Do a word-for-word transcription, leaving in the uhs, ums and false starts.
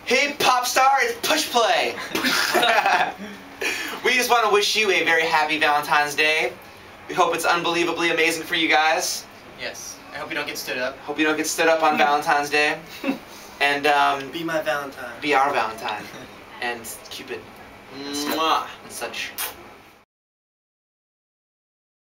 Hey Popstar, it's push play! We just want to wish you a very happy Valentine's Day. We hope it's unbelievably amazing for you guys. Yes. I hope you don't get stood up. Hope you don't get stood up on Valentine's Day. And um, be my Valentine. Be our Valentine. And Cupid. Mwah. And such.